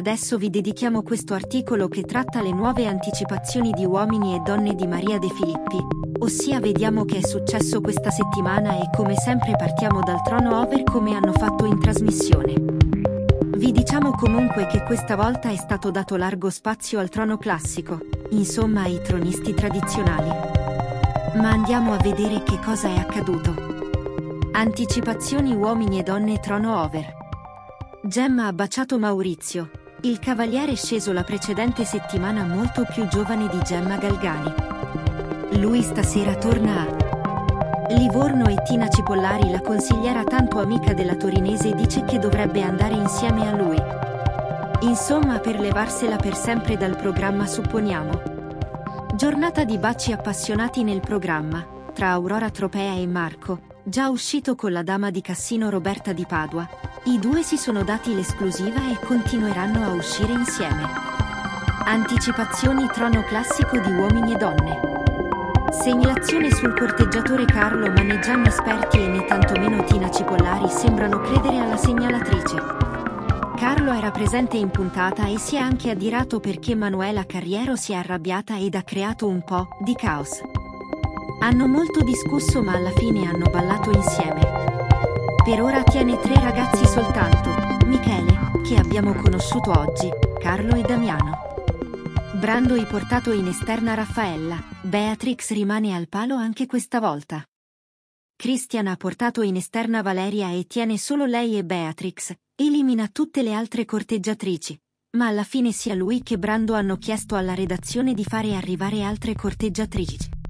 adesso vi dedichiamo questo articolo che tratta le nuove anticipazioni di Uomini e Donne di Maria De Filippi, ossia vediamo che è successo questa settimana e come sempre partiamo dal trono over come hanno fatto in trasmissione. Vi diciamo comunque che questa volta è stato dato largo spazio al trono classico, insomma ai tronisti tradizionali. Ma andiamo a vedere che cosa è accaduto. Anticipazioni Uomini e Donne trono over. Gemma ha baciato Maurizio, il cavaliere sceso la precedente settimana molto più giovane di Gemma Galgani. Lui stasera torna a Livorno e Tina Cipollari, la consigliera tanto amica della torinese, dice che dovrebbe andare insieme a lui. Insomma, per levarsela per sempre dal programma, supponiamo. Giornata di baci appassionati nel programma, tra Aurora Tropea e Marco, già uscito con la dama di Cassino Roberta di Padua. I due si sono dati l'esclusiva e continueranno a uscire insieme. Anticipazioni trono classico di Uomini e Donne. Segnalazione sul corteggiatore Carlo, ma né Gianni Sperti e né tantomeno Tina Cipollari sembrano credere alla segnalatrice. Carlo era presente in puntata e si è anche adirato perché Manuela Carriero si è arrabbiata ed ha creato un po' di caos. Hanno molto discusso ma alla fine hanno ballato insieme. Per ora tiene 3 ragazzi soltanto, Michele, che abbiamo conosciuto oggi, Carlo e Damiano. Brando ha portato in esterna Raffaella, Beatrix rimane al palo anche questa volta. Christian ha portato in esterna Valeria e tiene solo lei e Beatrix, elimina tutte le altre corteggiatrici, ma alla fine sia lui che Brando hanno chiesto alla redazione di fare arrivare altre corteggiatrici.